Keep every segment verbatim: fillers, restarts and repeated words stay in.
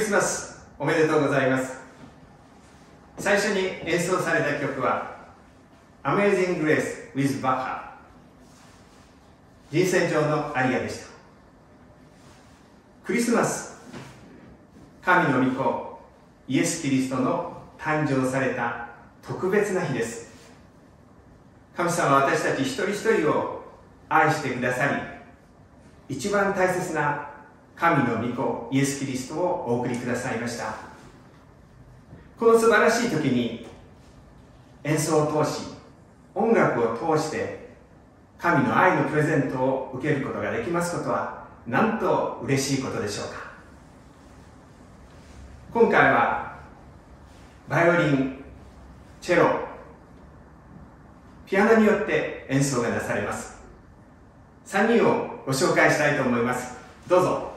スマスおめでとうございます。最初に演奏された曲は Amazing Grace with Baha 人選上のアリアでした。クリスマス、神の御子イエス・キリストの誕生された特別な日です。神様は私たち一人一人を愛してくださり、一番大切な神の御子イエス・キリストをお送りくださいました。この素晴らしい時に演奏を通し、音楽を通して神の愛のプレゼントを受けることができますことはなんと嬉しいことでしょうか。今回はバイオリン、チェロ、ピアノによって演奏がなされます。さんにんをご紹介したいと思います。どうぞ。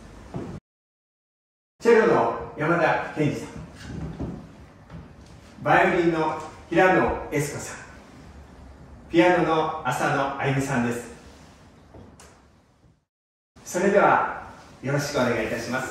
チェロの山田健二さん、バイオリンの平野悦子さん、ピアノの浅野あゆみさんです。それではよろしくお願いいたします。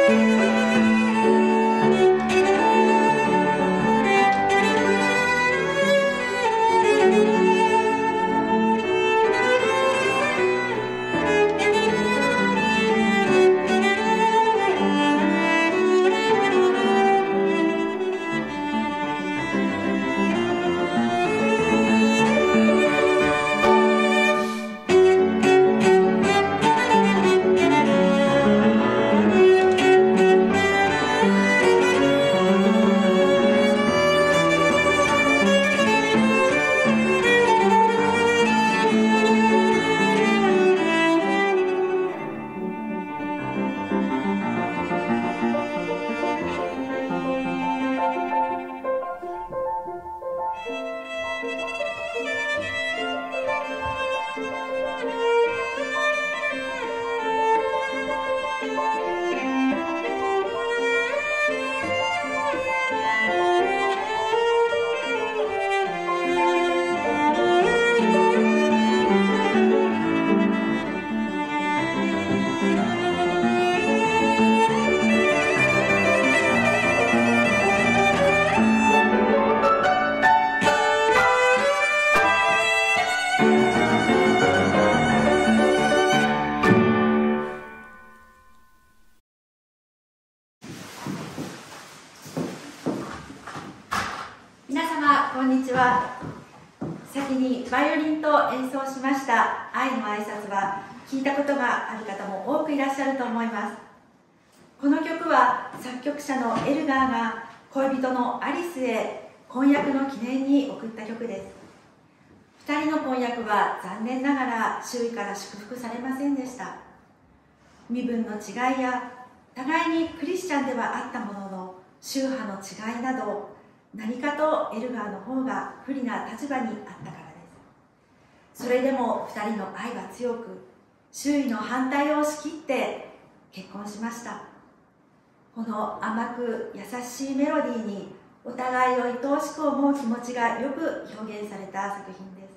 こんにちは。先にバイオリンと演奏しました愛の挨拶は聞いたことがある方も多くいらっしゃると思います。この曲は作曲者のエルガーが恋人のアリスへ婚約の記念に送った曲です。ふたりの婚約は残念ながら周囲から祝福されませんでした。身分の違いや互いにクリスチャンではあったものの宗派の違いなど何かとエルガーの方が不利な立場にあったからです。それでもふたりの愛は強く、周囲の反対を押し切って結婚しました。この甘く優しいメロディーにお互いを愛おしく思う気持ちがよく表現された作品です。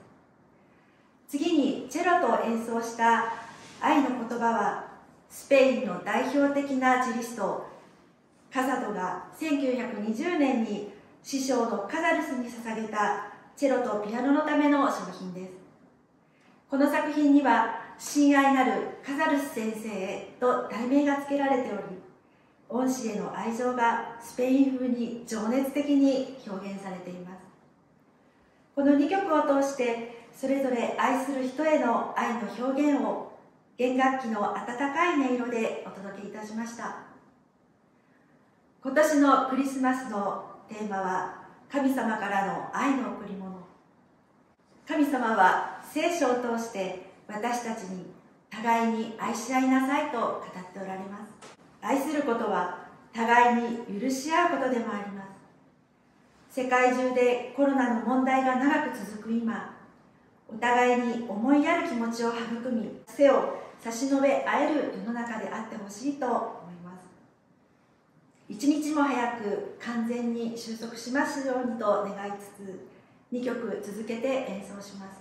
次にチェロと演奏した愛の言葉は、スペインの代表的なチェリストカザドがせんきゅうひゃくにじゅうねんに師匠のカザルスに捧げたチェロとピアノのための商品です。この作品には親愛なるカザルス先生へと題名が付けられており、恩師への愛情がスペイン風に情熱的に表現されています。このにきょくを通してそれぞれ愛する人への愛の表現を弦楽器の温かい音色でお届けいたしました。今年のクリスマスのテーマは神様からの愛の贈り物。神様は聖書を通して私たちに互いに愛し合いなさいと語っておられます。愛することは互いに許し合うことでもあります。世界中でコロナの問題が長く続く今、お互いに思いやる気持ちを育み、背を差し伸べ合える世の中であってほしいと思います。一日も早く完全に収束しますようにと願いつつ、にきょく続けて演奏します。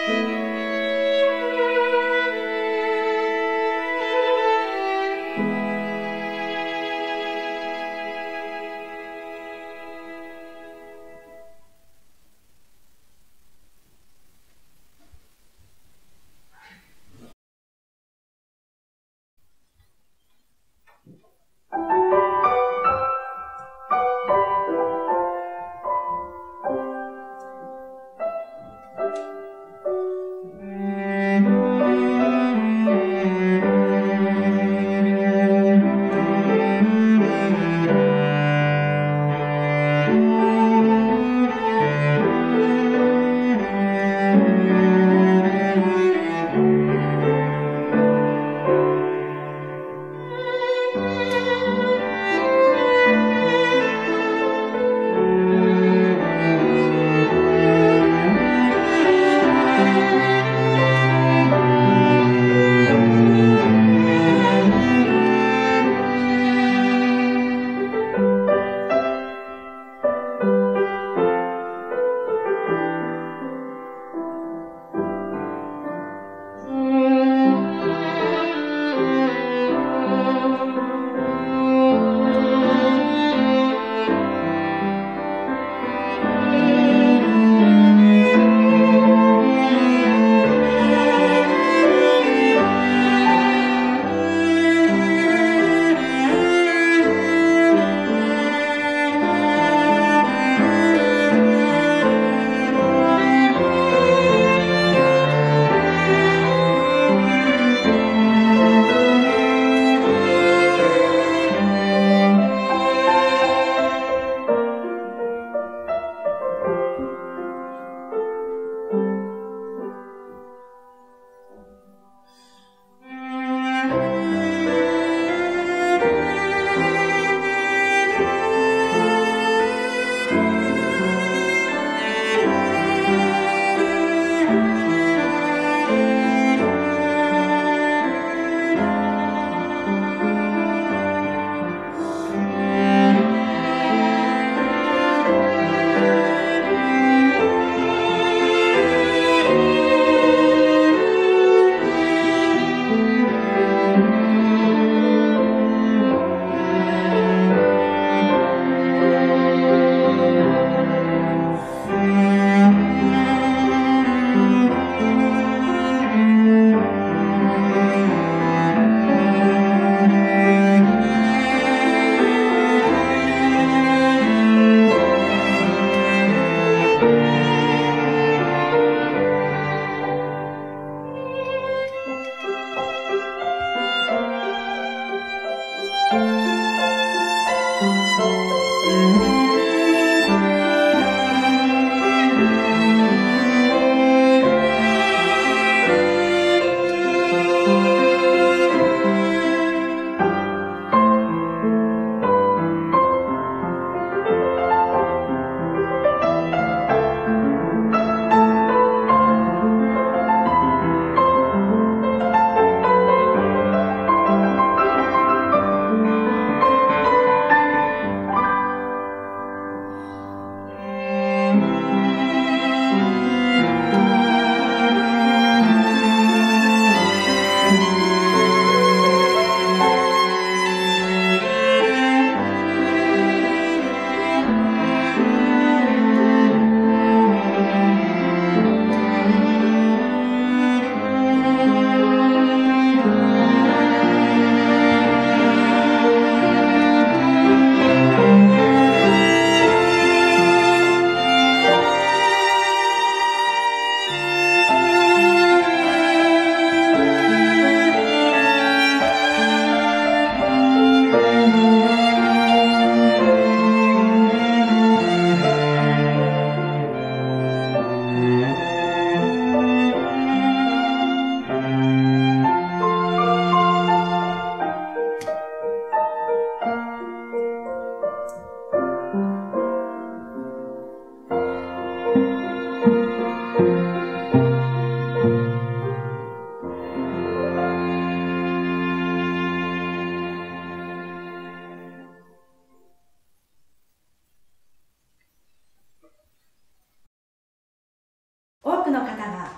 多くの方が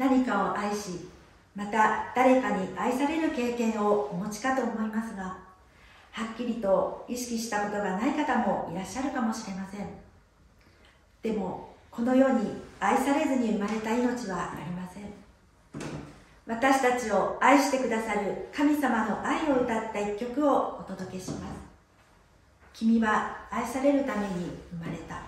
何かを愛し、また誰かに愛される経験をお持ちかと思いますが、はっきりと意識したことがない方もいらっしゃるかもしれません。でもこの世に愛されずに生まれた命はありません。私たちを愛してくださる神様の愛を歌った一曲をお届けします。君は愛されるために生まれた。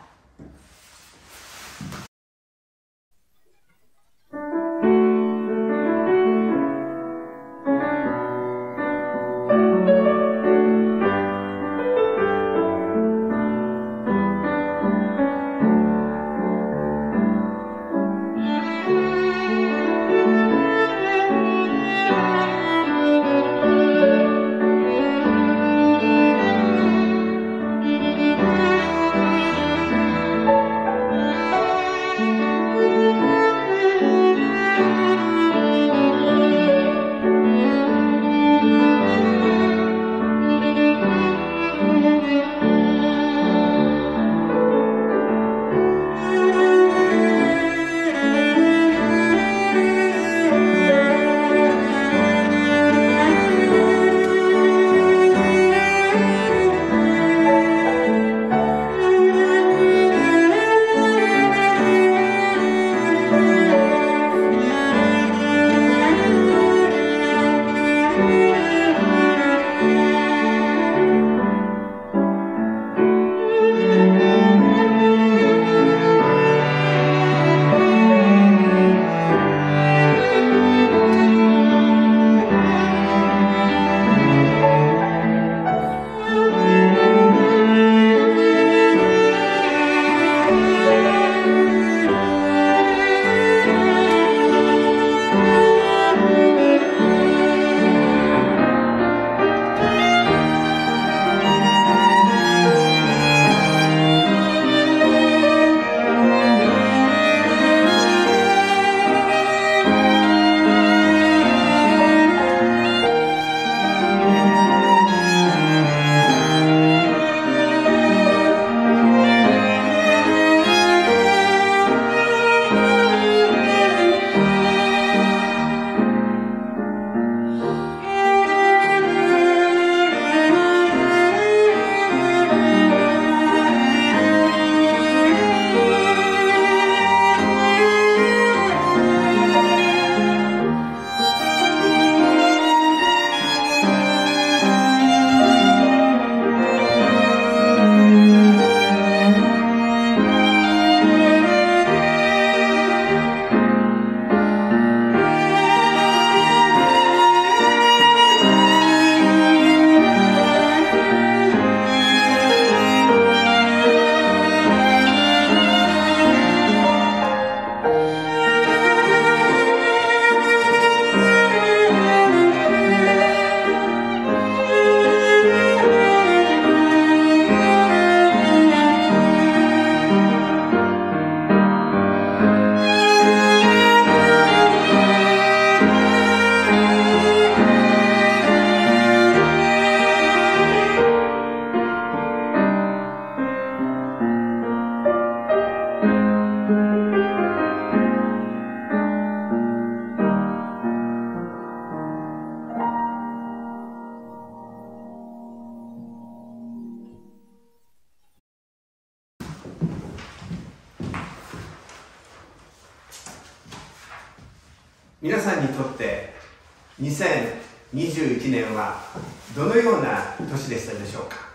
皆さんにとってにせんにじゅういちねんはどのような年でしたでしょうか。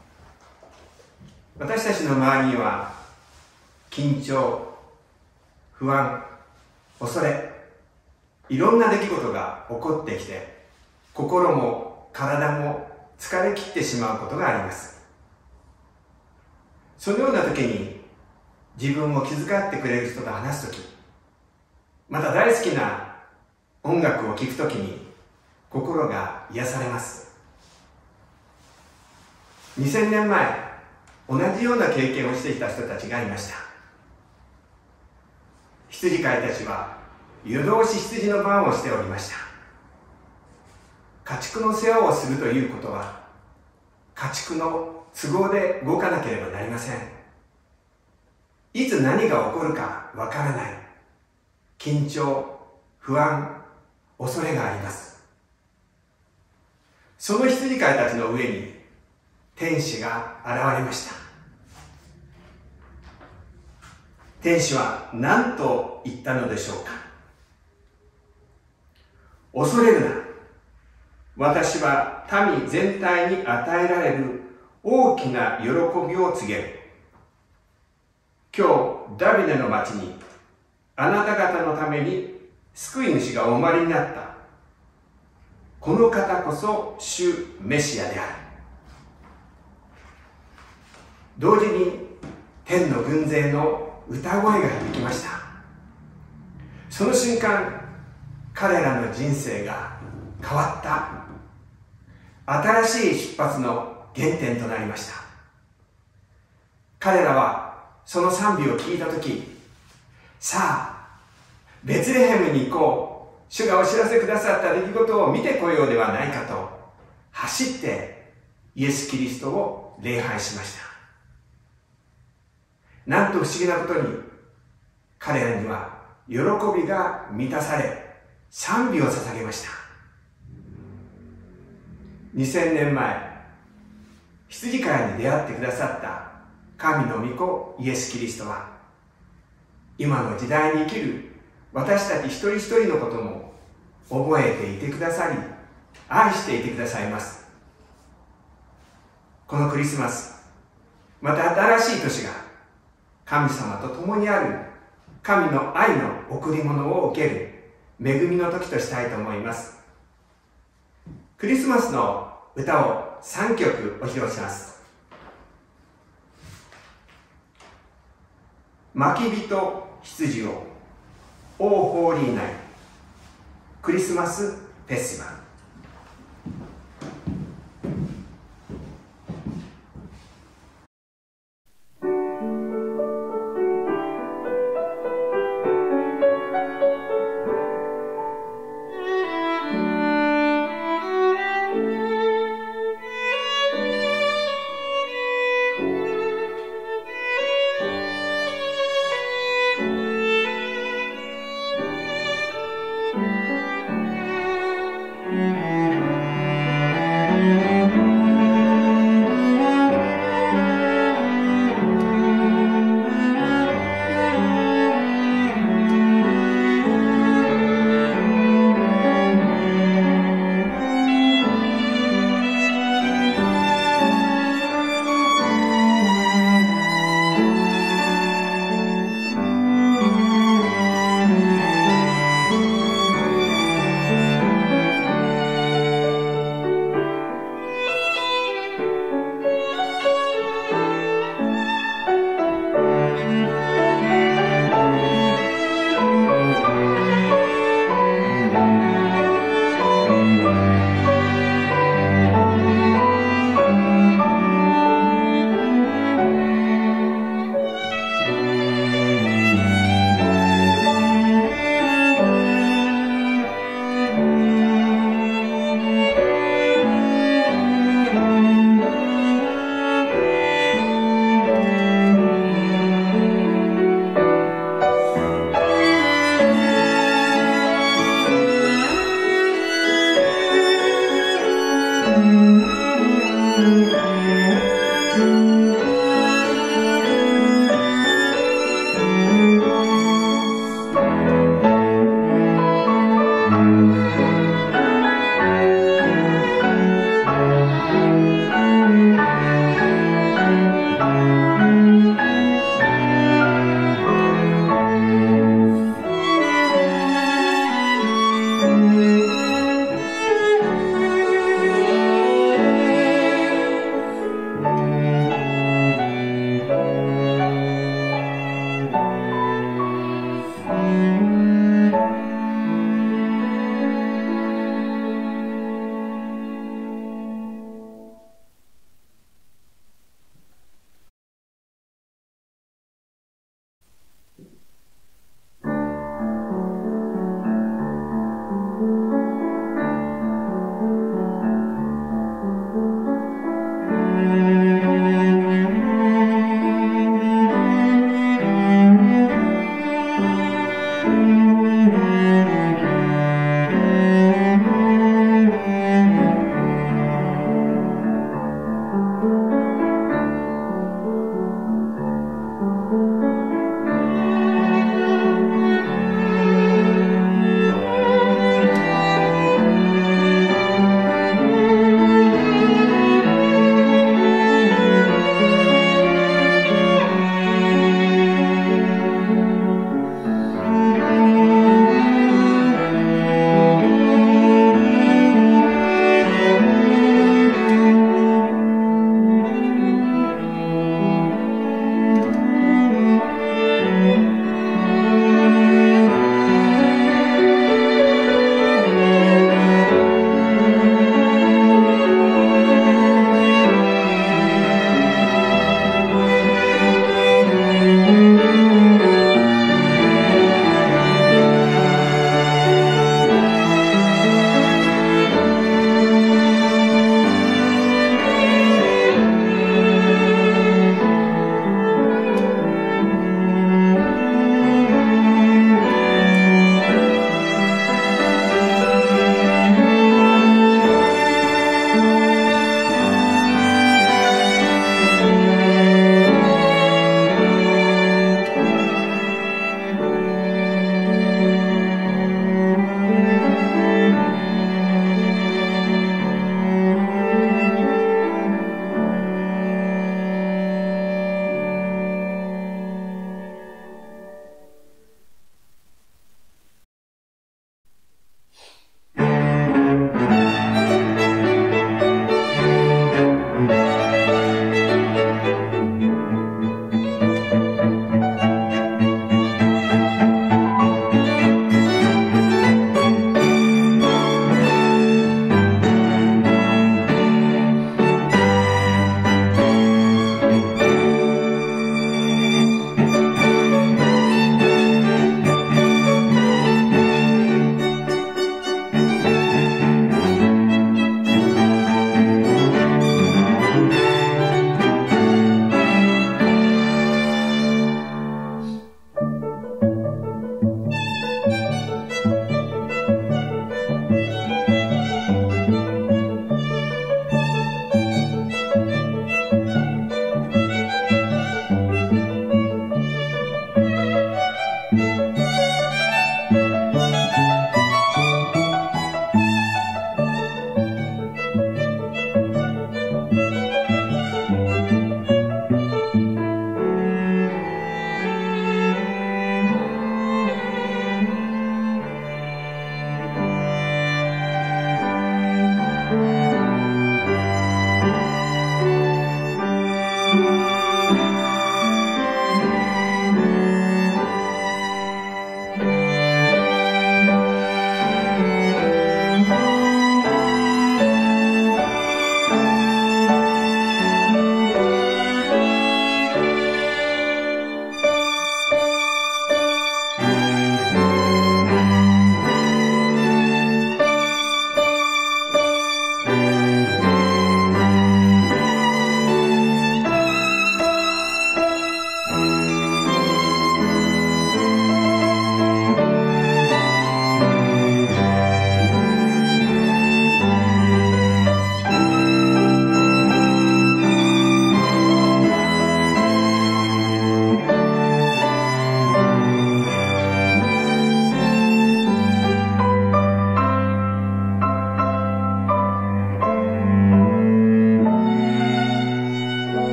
私たちの周りには緊張、不安、恐れ、いろんな出来事が起こってきて、心も体も疲れ切ってしまうことがあります。そのような時に自分を気遣ってくれる人と話す時、また大好きな音楽を聴くときに心が癒されます。にせんねんまえ、同じような経験をしてきた人たちがいました。羊飼いたちは夜通し羊の番をしておりました。家畜の世話をするということは家畜の都合で動かなければなりません。いつ何が起こるかわからない緊張、 不安、恐れがあります。その羊飼いたちの上に天使が現れました。天使は何と言ったのでしょうか。恐れるな。私は民全体に与えられる大きな喜びを告げる。今日、ダビデの町にあなた方のために救い主がお生まれになった。この方こそ主メシアである。同時に天の軍勢の歌声が響きました。その瞬間、彼らの人生が変わった。新しい出発の原点となりました。彼らはその賛美を聞いたとき、さあ、ベツレヘムに行こう。主がお知らせくださった出来事を見てこようではないかと、走ってイエス・キリストを礼拝しました。なんと不思議なことに、彼らには喜びが満たされ、賛美を捧げました。にせんねんまえ、羊飼いに出会ってくださった神の御子イエス・キリストは、今の時代に生きる私たち一人一人のことも覚えていてくださり、愛していてくださいます。このクリスマス、また新しい年が神様と共にある神の愛の贈り物を受ける恵みの時としたいと思います。クリスマスの歌をさんきょくお披露します。牧人羊をオーホーリーナイトクリスマスフェスティバル。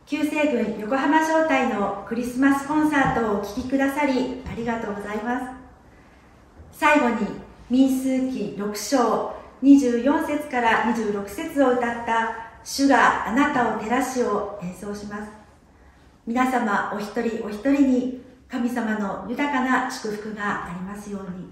旧西軍横浜招待のクリスマスコンサートをお聴きくださりありがとうございます。最後に民数記ろく章にじゅうよん節からにじゅうろく節を歌った「主があなたを照らし」を演奏します。皆様お一人お一人に神様の豊かな祝福がありますように。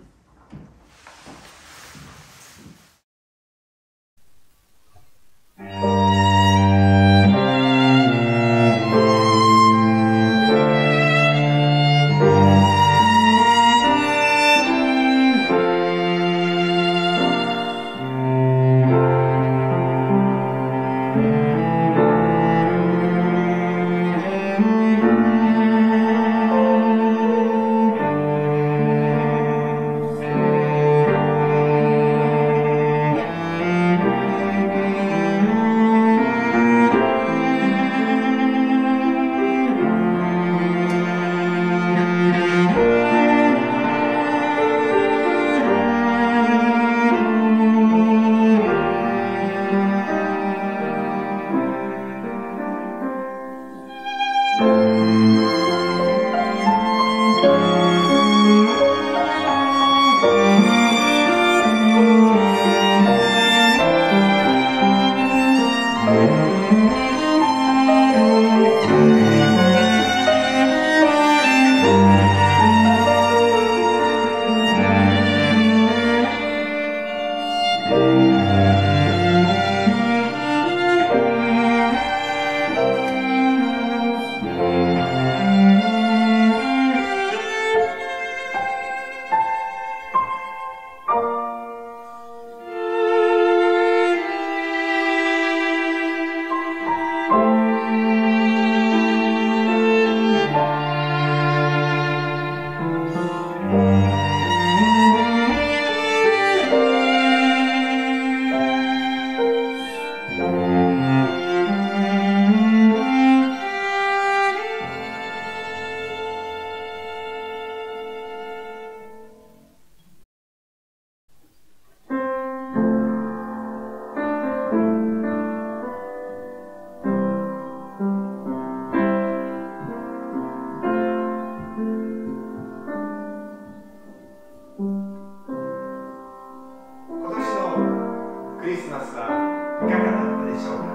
クリスマスはいかがだったでしょうか。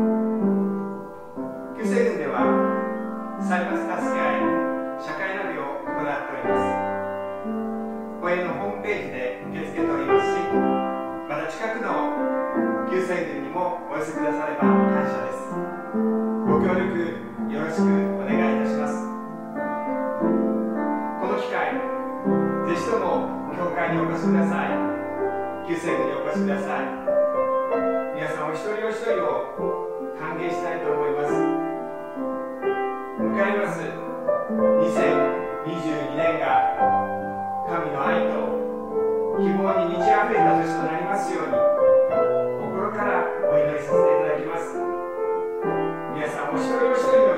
旧西軍では歳末助け合い社会ナビを行っております。護衛のホームページで受け付けておりますし、また近くの旧西軍にもお寄せくだされば感謝です。ご協力よろしくお願いいたします。この機会、ぜひとも教会にお越しください。旧西軍にお越しください。皆さんお一人お一人を歓迎したいと思います。迎えますにせんにじゅうにねんが神の愛と希望に満ち溢れた年となりますように心からお祈りさせていただきます。皆さんお一人お一人